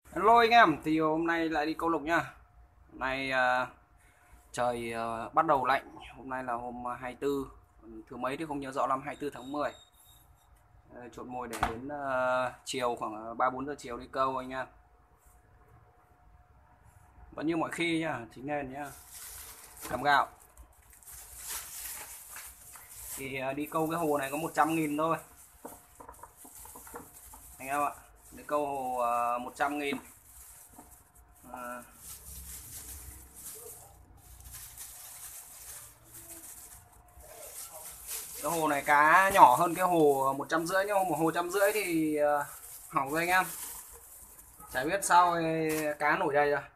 Hello anh em, thì hôm nay lại đi câu lục nhá. Hôm nay trời bắt đầu lạnh. Hôm nay là hôm 24, thứ mấy thì không nhớ rõ lắm, 24 tháng 10. Chốt mồi để đến chiều khoảng 3-4 giờ chiều đi câu anh em. Vẫn như mọi khi nhá, chính nên nhá. Cắm gạo. Thì đi câu cái hồ này có 100.000 thôi. Anh em ạ, đi câu hồ 100.000. Cái hồ này cá nhỏ hơn cái hồ 150, nhưng mà một hồ 150 thì hỏng rồi anh em. Chả biết sao cá nổi đây rồi.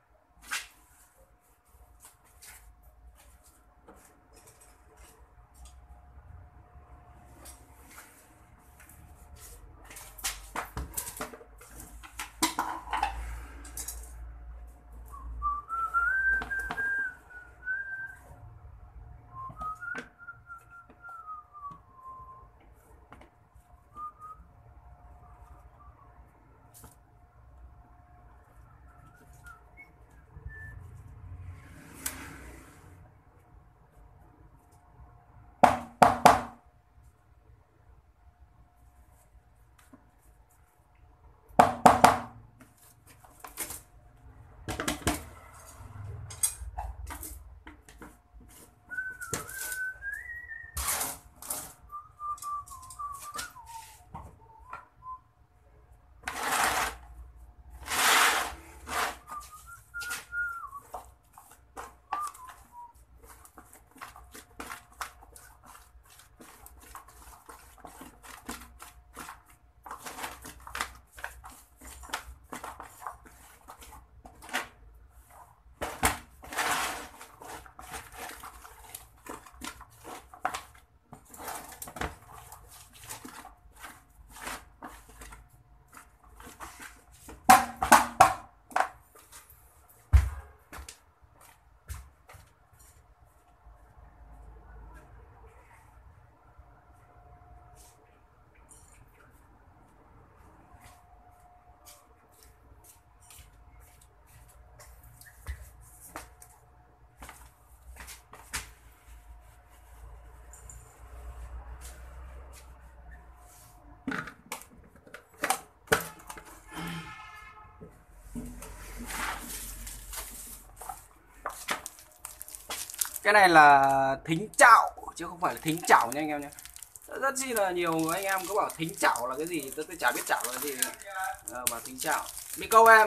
Cái này là thính chạo chứ không phải là thính chảo nha anh em nhé. Rất chi là nhiều anh em có bảo thính chảo là cái gì, tôi chả biết chảo là cái gì. Bảo thính chảo. Đi câu em.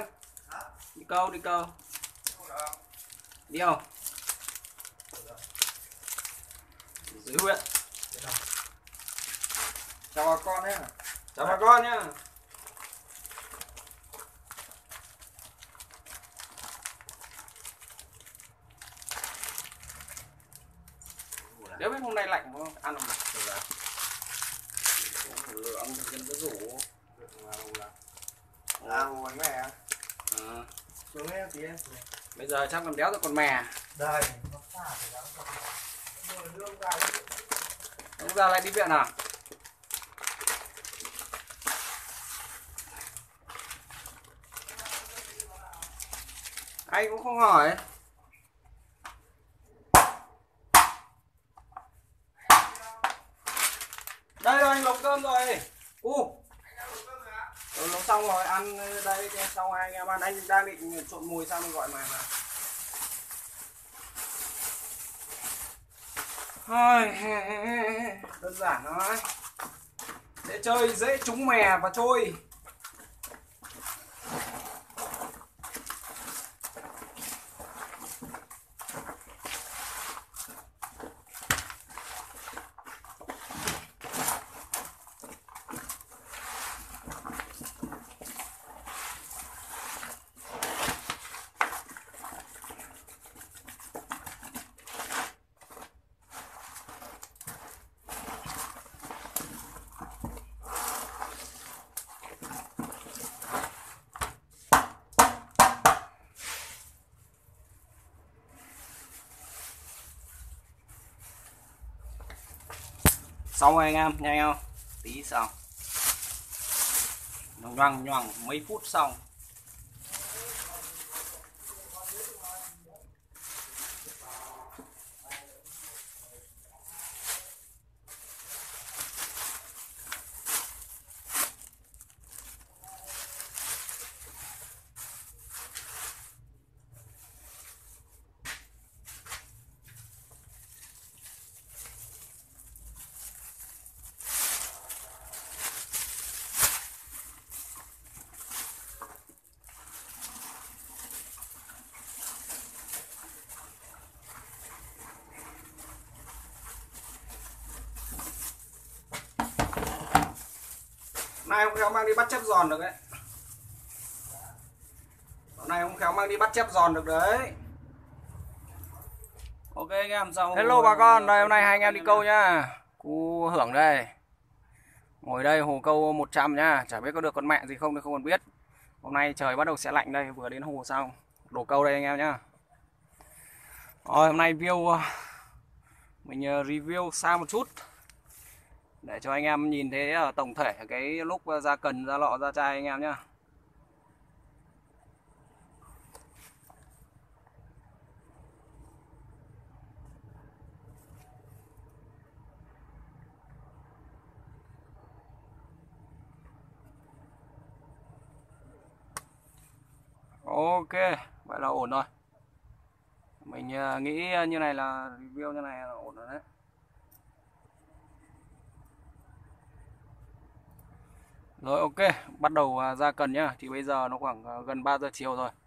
Đi câu, đi câu. Đi không? Dưới huyện. Chào bà con nhé. Chào bà con nhé. Nếu biết hôm nay lạnh không? Ăn không được. Lửa ông dân có rủ. Bánh mè. Xuống nghe tí em. Bây giờ chắc còn đéo rồi còn mè. Đây, nó xả thì đó. Rồi đưa ông ra đi. Ông ra lại đi viện à? Anh cũng không hỏi. Đây rồi, anh nấu cơm rồi. Nấu xong rồi, ăn đây, xong hai anh em ăn. Anh đang định trộn mùi sang gọi mày mà. Thôi, đơn giản thôi. Dễ chơi, dễ trúng mè và trôi. Xong rồi anh em, nhanh không? Tí xong. Nó nhoằng nhoằng mấy phút xong. nay không khéo mang đi bắt chép giòn được đấy. Hôm nay không khéo mang đi bắt chép giòn được đấy. Ok anh em, sau hello bà con, đây hôm nay hai anh em đi câu nhá. Cú Hưởng đây. Ngồi đây hồ câu 100 nhá, chả biết có được con mẹ gì không thì không còn biết. Hôm nay trời bắt đầu sẽ lạnh đây, vừa đến hồ xong. Đổ câu đây anh em nhá. Rồi hôm nay mình review xa một chút để cho anh em nhìn thấy tổng thể cái lúc ra cần, ra lọ, ra chai anh em nhá. Ok, vậy là ổn rồi. Mình nghĩ như này là review như này là ổn rồi đấy. Rồi ok, bắt đầu ra cần nhá. Thì bây giờ nó khoảng gần 3 giờ chiều rồi.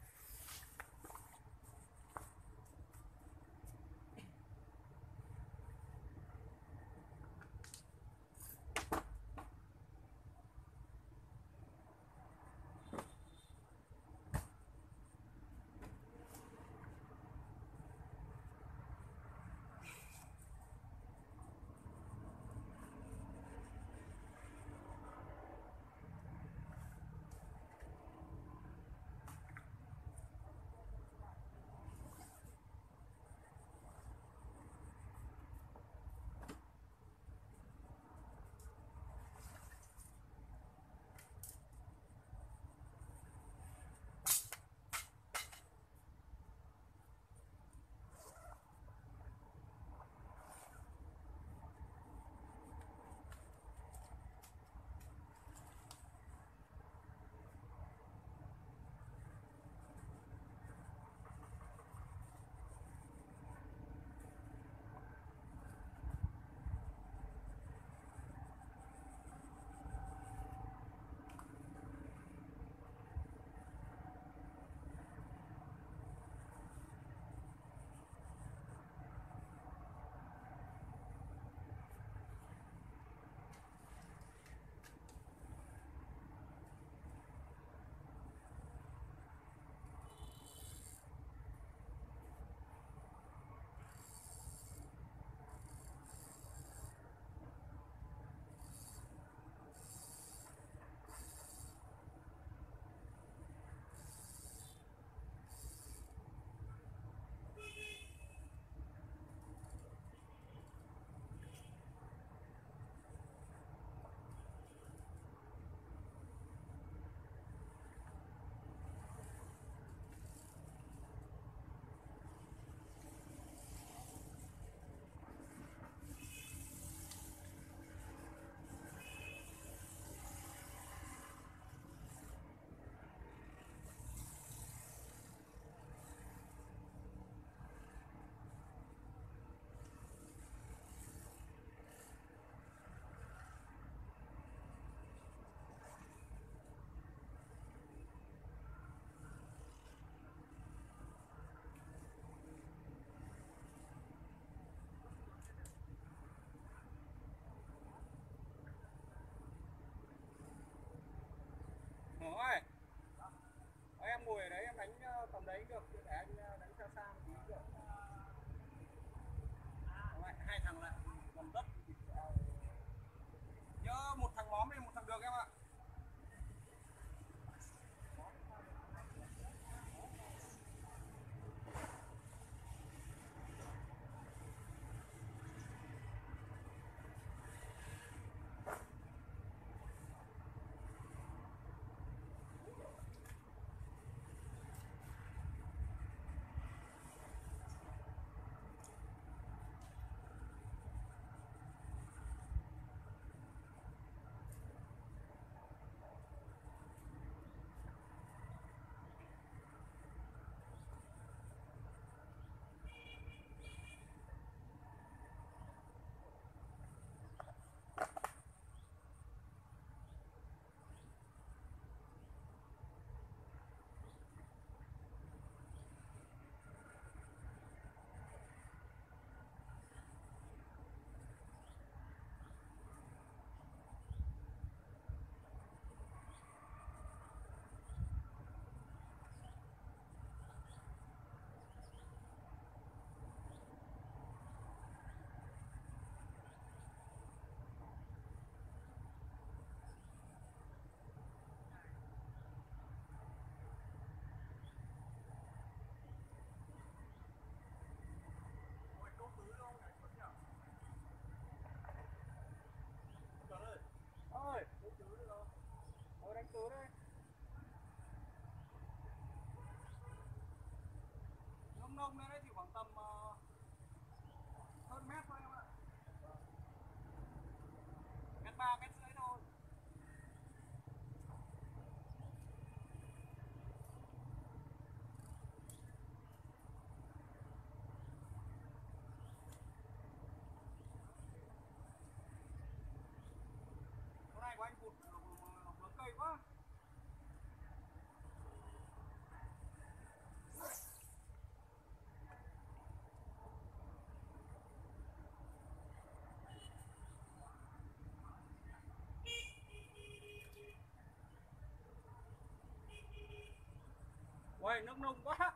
Ôi, em ngồi ở đấy em đánh tầm đấy được, để anh đánh xa xa một tí được. Hai thằng lại còn đất. Nhớ một thằng móm đi, một thằng được em ạ. nông lên đấy thì khoảng tầm hơn mét thôi em ạ. Mét 3, mét rưỡi thôi. Cái này của anh cụt vướng cây quá. Uầy, nước nông quá.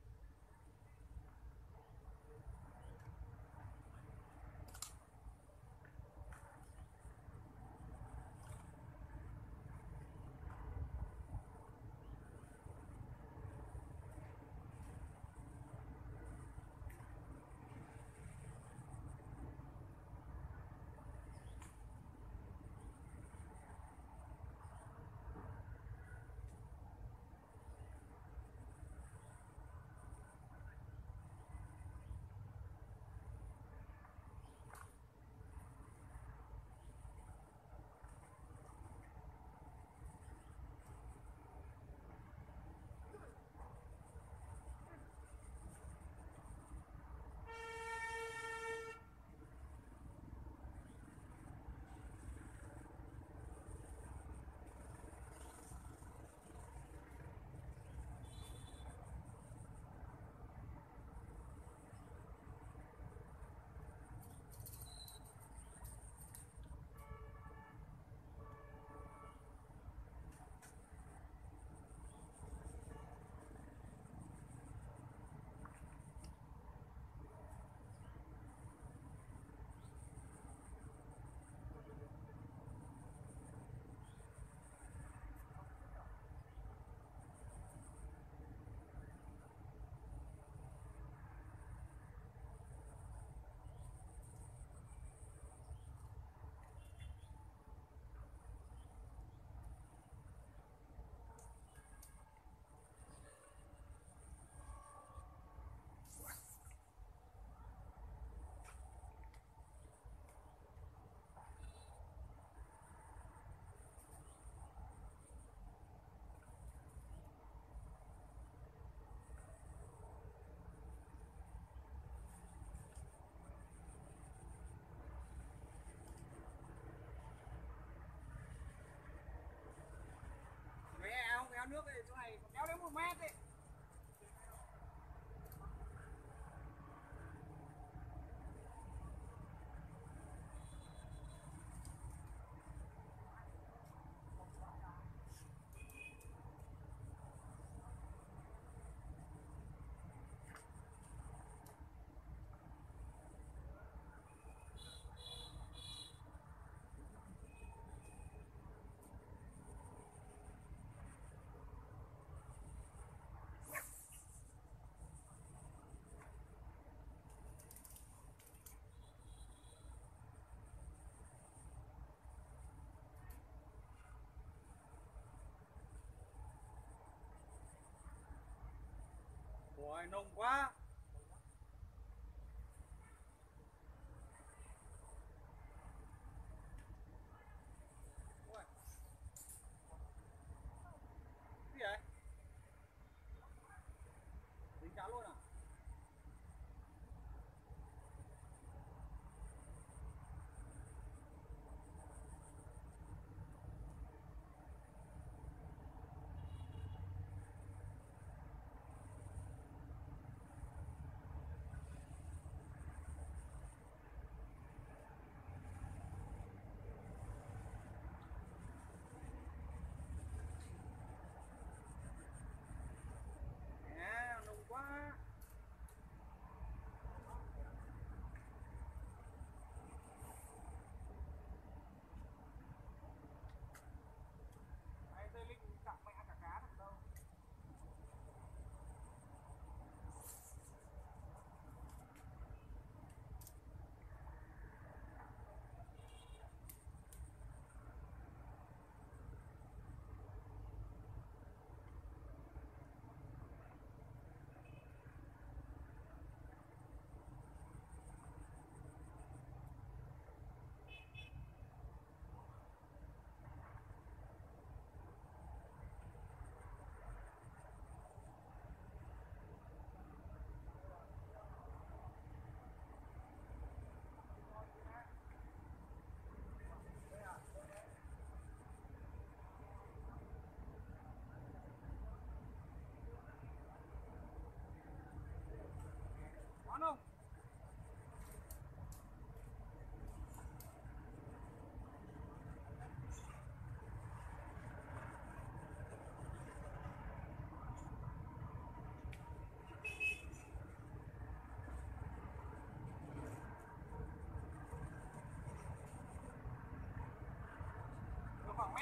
Mấy eo kéo nước này chỗ này kéo đến 1 mét ấy. Ôi nông quá. Ôi. Cái gì vậy? Dính cá luôn à?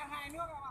hai nước em ạ.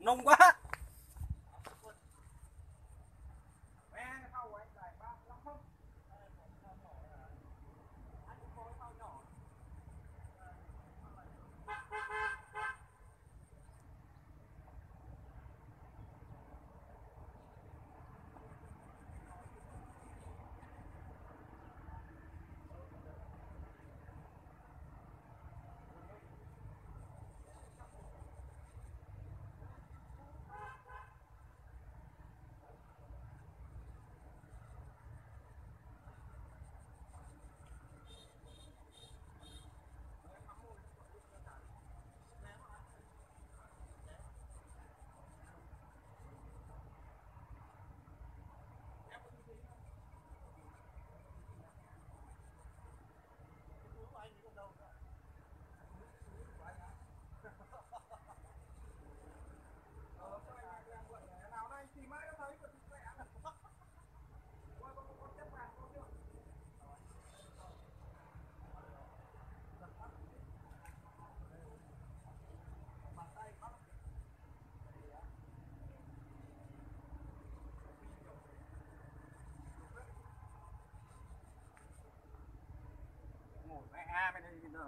nông quá. Ngồi mẹ a bên đây bây giờ.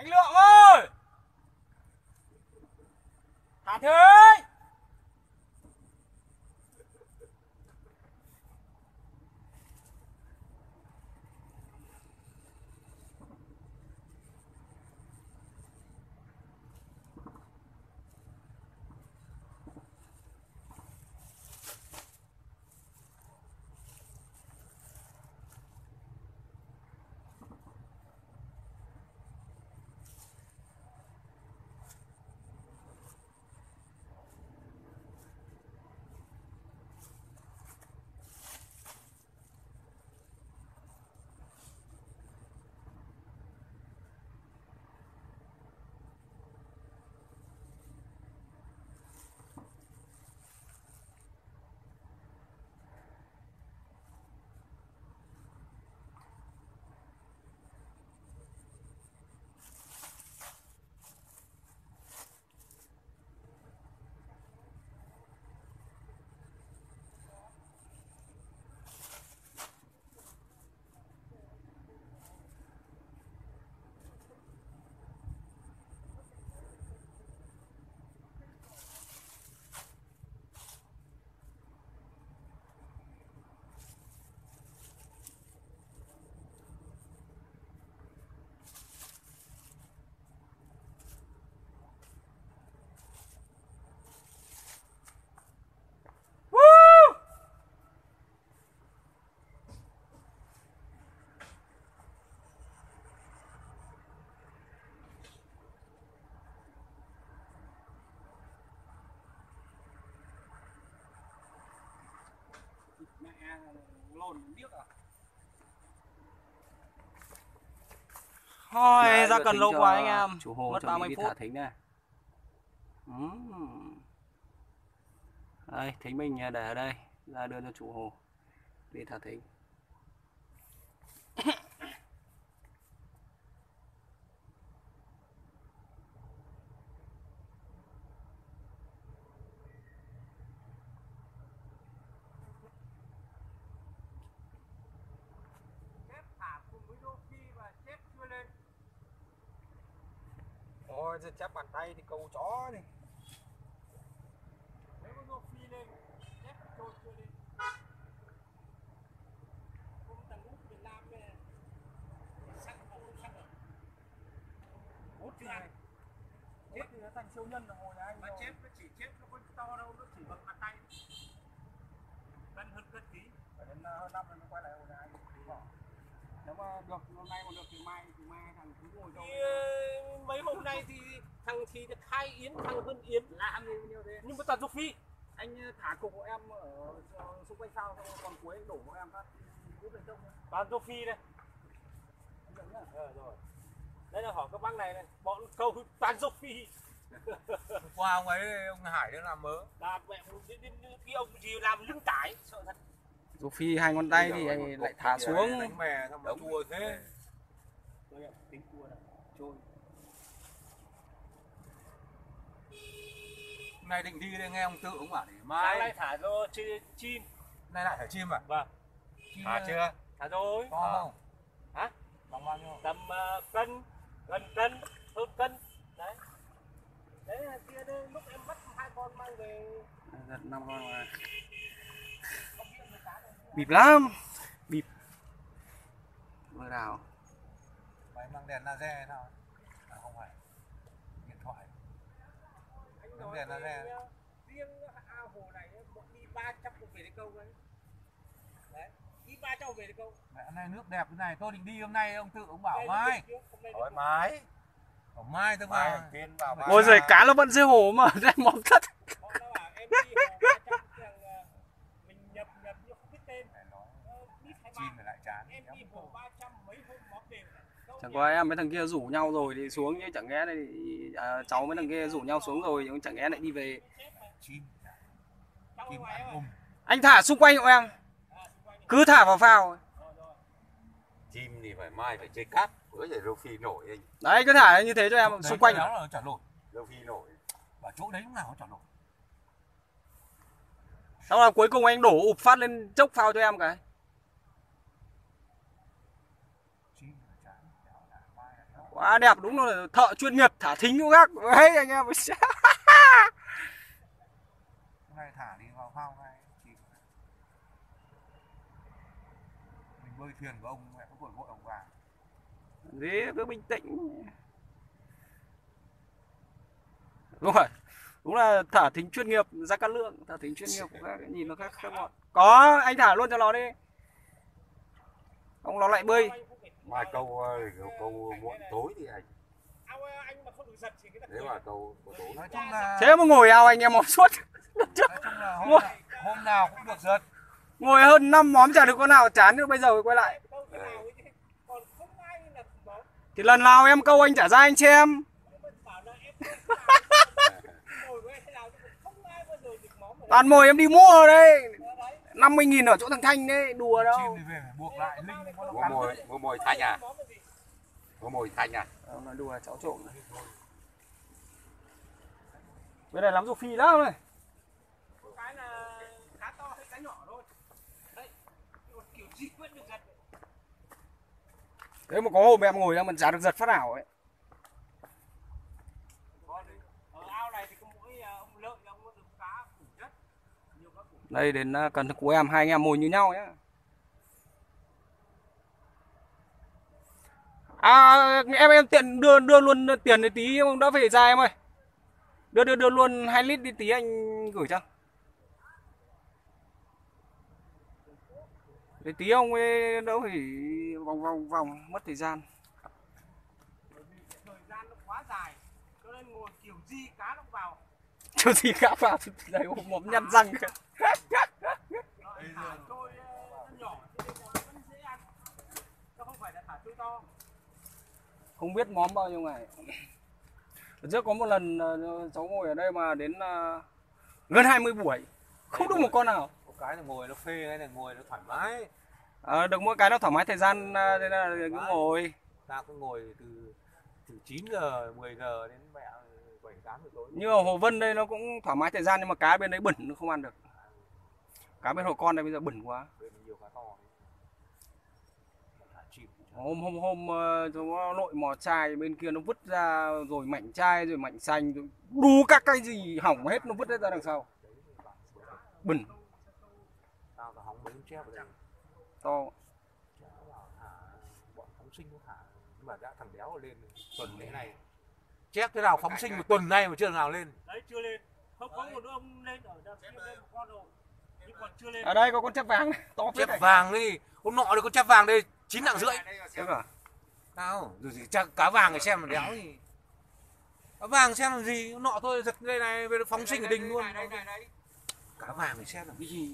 Anh Lượng ơi, thả thế ơi. Mẹ lồn điếc à. Thôi Đấy, ra giờ cần thính lâu cho quá anh em. chủ hồ Mất chuẩn bị 30 đi phút. thả thính này. Đây, thính mình để ở đây, ra đưa cho chủ hồ đi thả thính. Chép thả cùng với đô phi và chép chưa lên. Ôi, giờ chép bàn tay thì câu chó này. Nếu có đô phi lên, chép trôi chưa lên. Không tầng út Việt Nam này. Sắc mà không sắc rồi. Út chưa anh? Chép thì nó thành siêu nhân rồi hồi anh. Mà chép nó chỉ chép nó không to đâu, nó chỉ bằng bàn tay. Cân hơn cân tí. Phải đến hơn năm rồi nó quay lại hồi này. Nếu mà được hôm nay còn được thì mai thằng cứ ngồi đâu. Mấy hôm nay thì thằng thì được 2 yến, thằng hơn yến làm gì nhiều thế. Nhưng mà toàn dục phi. Anh thả cùng của em ở xung quanh sao còn cuối đổ của em phát rút lên trông. Toàn dục phi đây. Rồi. Đây là hỏi các bác này bọn câu toàn dục phi. Qua ông ấy, ông Hải nó làm mớ. Là mẹ cái ông gì làm lưng tải sợ thật. Dù phi 2 ngón tay thì lại thả xuống. Đánh bè xong nó chua thế. Tôi tính cua này, trôi. Hôm nay định đi đây nghe ông Tự ông bảo để Sáng mai. nay thả cho chim. Nay lại thả chim à? Vâng. Chim Thả chưa? Thả rồi. to không? Hả? Bằng bao nhiêu? Tầm cân, gần cân, hơn cân. Đấy. Đấy là kia đây, lúc em bắt 2 con mang về. Giật 5 con mà. Bịp lắm. Bịp. Vừa đảo. Mày mang đèn laser hay sao? À không phải. Điện thoại. Mang đèn laser. Riêng ao hồ này bọn đi 300 một về đến câu đấy. Đấy, đi 300 về đến câu. Mẹ hôm nay nước đẹp thế này, tôi định đi hôm nay ông Tự ông bảo mai. Hỏi mai. Bảo mai tôi vào. Tiên vào mai. Ôi giời, cá nó vẫn dưới hồ mà đây mong thất. Bọn nó bảo em đi hồ 300 rằng mình nhập nhưng không biết tên. Chim thì lại chán. Em đi hồ 300 mấy hôm móc đều. Chẳng qua em mấy thằng kia rủ nhau rồi thì xuống, chứ chẳng nghe đây cháu mấy thằng kia rủ nhau xuống rồi nhưng chẳng nghe lại đi về. Chim. Chim ăn ôm. Anh thả xung quanh hộ em. Cứ thả vào phao. Chim thì mai phải chơi cát. Bữa giờ rô phi nổi anh. Đấy, cứ thả như thế cho em xung quanh. Đó là trả nổi. Rô phi nổi. Và chỗ đấy lúc nào nó trả nổi. Xong là cuối cùng anh đổ ụp phát lên chốc phao cho em cái. Chim là chán. Quá đẹp, đúng là thợ chuyên nghiệp thả thính cũng khác. Đấy anh em. Hôm nay thả đi vào phao này chìm. Mình bơi thuyền của ông mẹ có vội vội ông vào. Gì cứ bình tĩnh. Đúng rồi. Đúng là thả thính chuyên nghiệp, ra cát lượng, thả thính chuyên nghiệp cũng khác, nhìn nó khác khác bọn. Có, anh thả luôn cho nó đi. Ông nó lại bơi. Mai câu muộn tối thì anh. Nếu mà câu tối. Nói chung là Thế mà ngồi ao anh em móm suốt. nói chung là hôm nào cũng được giật. Ngồi hơn 5 móm chả được con nào chán nữa, bây giờ quay lại. Thì lần nào em câu anh trả ra anh xem. Toàn mồi em đi mua ở đây 50.000 ở chỗ thằng Thanh đấy, đùa đâu. Chim thì về phải buộc lại linh nó Mua cắn. mồi Thanh à? Mua mồi Thanh à? Nói đùa cháu trộm này. Bên này lắm rổ phi lắm này. Cái là cá to hay cá nhỏ thôi. Đấy, kiểu gì vẫn được giật. Thế mà có hôm em ngồi ra mình chả được giật phát nào ấy. Ở ao này thì có mỗi ông Lợi ông có được cá củ nhất. Nhiều cá củ. Đây đến cần của em, hai anh em mồi như nhau nhá. À em tiện đưa luôn tiền để tí ông đã về ra em ơi. Đưa luôn 2 lít đi tí anh gửi cho. Để tí ông ấy đỡ phải vòng mất thời gian. Thời gian nó quá dài cho nên ngồi kiểu gì cá nó vào. Kiểu gì cá vào đây mồm nhăn răng. Thả trôi nhỏ thì vẫn dễ ăn. Chứ không phải là thả trôi to. Không biết móm bao nhiêu ngày. Trước có một lần cháu ngồi ở đây mà đến gần 20 buổi không được một con nào. Có cái là ngồi nó phê, cái này ngồi nó thoải mái. Được mỗi cái nó thoải mái thời gian nên là cứ ngồi. Ta cứ ngồi từ 9 giờ, 10 giờ đến mẹ 7, 8 giờ tối. Như ở Hồ Vân đây nó cũng thoải mái thời gian nhưng mà cá bên đấy bẩn nó không ăn được. Cá bên Hồ Con đây bây giờ bẩn quá. Bên nhiều cá to. Thả chim. Hôm nó nội mò chai bên kia nó vứt ra rồi mảnh chai rồi mảnh xanh rồi đủ các cái gì hỏng hết nó vứt hết ra đằng sau. Bẩn Tao là hóng mấy con chép ở đây. to. Bọn phóng sinh nó thả nhưng mà đã thằng đéo lên tuần lễ này. Chép thế nào phóng sinh một tuần nay mà chưa thằng nào lên. Đấy chưa lên. Không có một ông lên ở đằng kia lên một con rồi. Nhưng còn chưa lên. Ở đây có con chép vàng này, to phết Chép này. vàng đi, hôm nọ thì con chép vàng đây 9,5 nặng. Thế cả. Nào, rồi gì cá vàng này xem mà đéo thì cá vàng xem làm gì, nọ thôi giật đây này về phóng sinh ở đình luôn. Cá vàng này xem làm cái gì?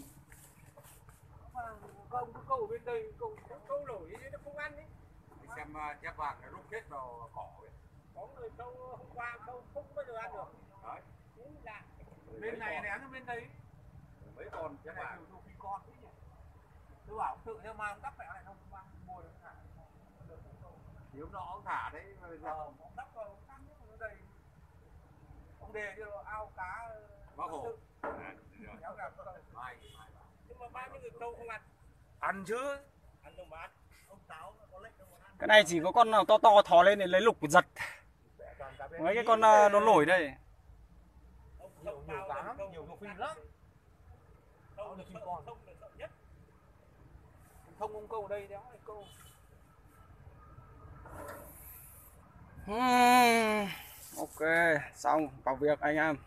Ông cứ câu ở bên đây, câu nổi nó không ăn ấy. Xem chép vàng nó rút hết vào cỏ ấy. Có người câu hôm qua câu không bao giờ ăn được. Đấy. Bên này ném bên đấy. Mấy con chép vàng. Nhiều khi con ấy nhỉ. Tôi bảo ông tự theo mang đắp mẹ này không mang mua được thả. Nếu nó ông thả đấy. Ông đắp vào ông cắn nó đầy. Ông đề cho ao cá. Bác Hồ. Kéo gặp Mai. Nhưng mà bao nhiêu người câu không ăn? ăn chứ. Ăn đâu mà ăn. Ông Táo có lệnh đâu mà ăn. Cái này chỉ có con nào to to thò lên để lấy lục giật. Mấy cái con nó nổi đây. Nhiều cá lắm, nhiều phi lắm. Không được con. Không được sợ nhất. Không ông câu ở đây đéo này câu. Ok, xong vào việc anh em.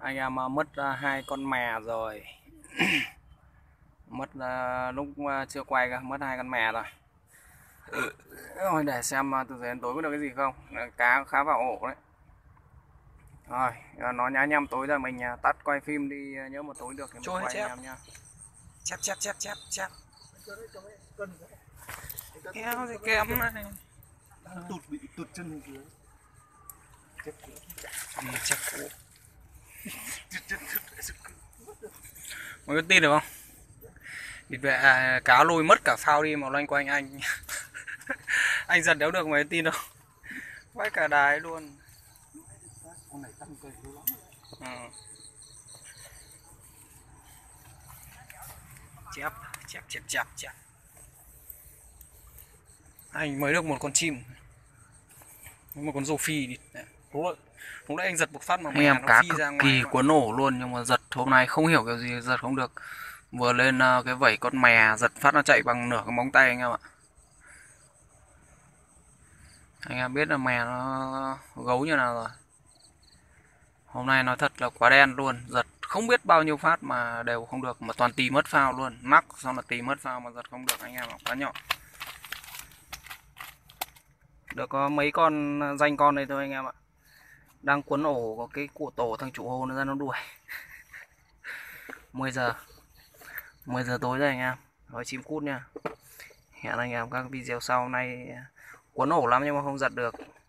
Anh em mất 2 con mè rồi. Mất lúc chưa quay cơ, mất 2 con mè rồi. Rồi để xem từ giờ đến tối có được cái gì không. Cá khá vào ổ đấy. Rồi nó nhá nhăm tối rồi mình tắt quay phim đi, nhớ một tối được thì mình quay anh em nha. Chép. Kéo thì kém này. Bị tụt chân dưới. Chép cũ. Mọi người tin được không? Vì vậy cá lôi mất cả phao đi mà loanh quanh anh. Anh giật đéo được mấy tin đâu. Vãi cả đái luôn. Con này tăng cây lắm. Chép. Anh mới được một con chim, một con rô phi đi. Lúc nãy anh giật một phát mà anh em cá cực kỳ cuốn ổ luôn, nhưng mà giật hôm nay không hiểu kiểu gì giật không được. Vừa lên cái vẩy con mè giật phát nó chạy bằng nửa cái móng tay anh em ạ. Anh em biết là mè nó gấu như nào rồi. Hôm nay nói thật là quá đen luôn, giật không biết bao nhiêu phát mà đều không được, mà toàn tì mất phao luôn, mắc xong là tì mất phao mà giật không được anh em ạ, quá nhỏ. Được có mấy con danh con này thôi anh em ạ. Đang cuốn ổ có cái của tổ thằng chủ hồ nó ra nó đuổi. 10 giờ tối rồi anh em. Rồi chim cút nha. Hẹn anh em các video sau. Nay cuốn ổ lắm nhưng mà không giật được.